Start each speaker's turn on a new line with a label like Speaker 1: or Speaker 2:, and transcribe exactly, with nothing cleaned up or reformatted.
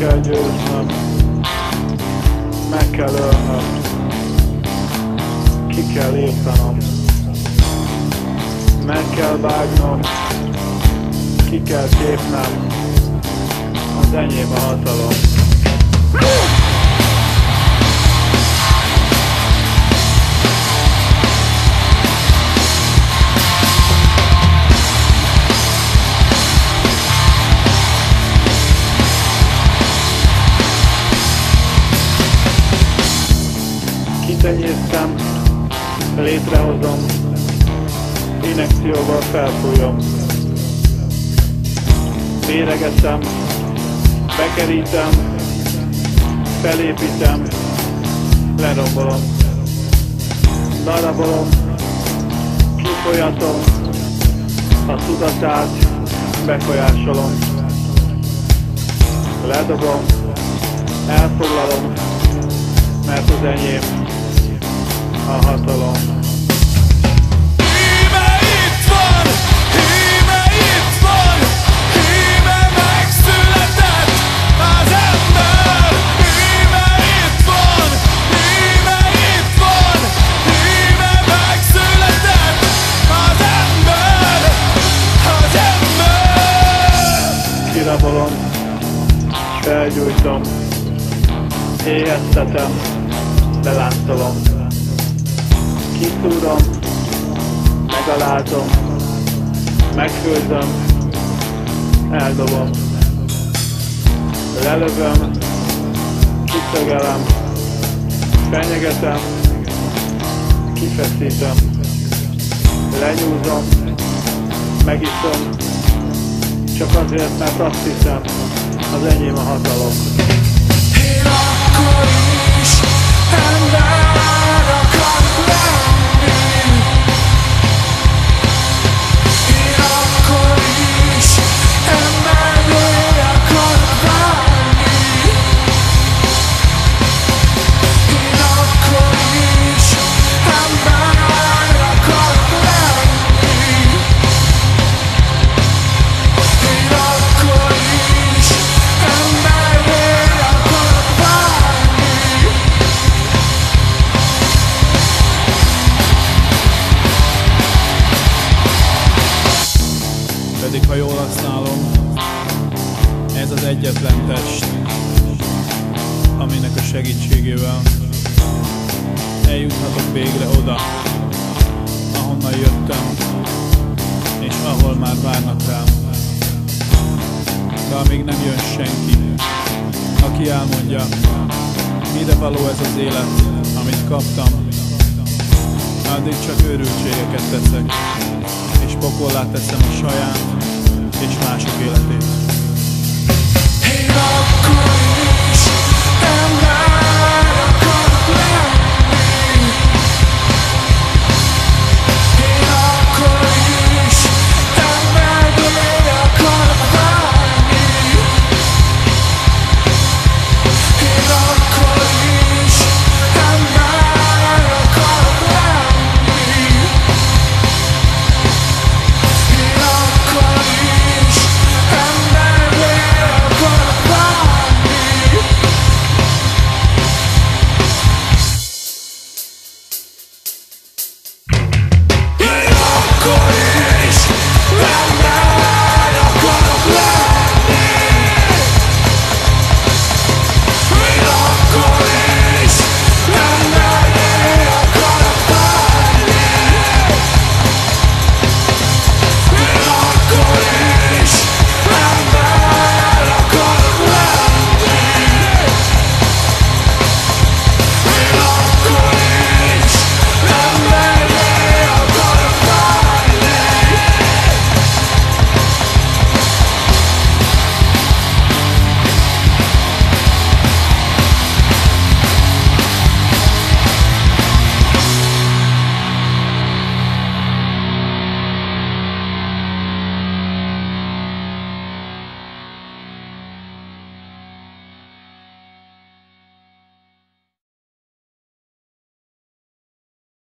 Speaker 1: kell győznöm, meg kell ölnöm, ki kell írtanom, meg kell vágnom, ki kell tépnem, az enyém a hatalom. Kitenyésztem, létrehozom, injekcióval felfújom. Méregetem, bekerítem, felépítem, lerombolom. Darabolom, kifolyatom, a tudatát befolyásolom. Ledobom, elfoglalom, mert az enyém a hatalom. Kirabolom, felgyújtom, éheztetem, beláncolom. Kiszúrom, megalázom, megfőzöm, eldobom. Lelövöm, kiszögelem, fenyegetem, kifeszítem. Lenyúzom, megiszom, csak azért, mert azt hiszem, az enyém a hatalom.
Speaker 2: Én akkor is ember akarok lenni. Én akkor is emberré akarok válni. Én akkor is ember akarok lenni. Én akkor is emberré akarok válni.
Speaker 3: Pedig ha jól használom, ez az egyetlen test, aminek a segítségével eljuthatok végre oda, ahonnan jöttem, és ahol már várnak rám. De amíg nem jön senki, aki elmondja, mire való ez az élet, amit kaptam, addig csak őrültségeket teszek, és pokollá teszem a saját és mások életét.
Speaker 2: Én akkor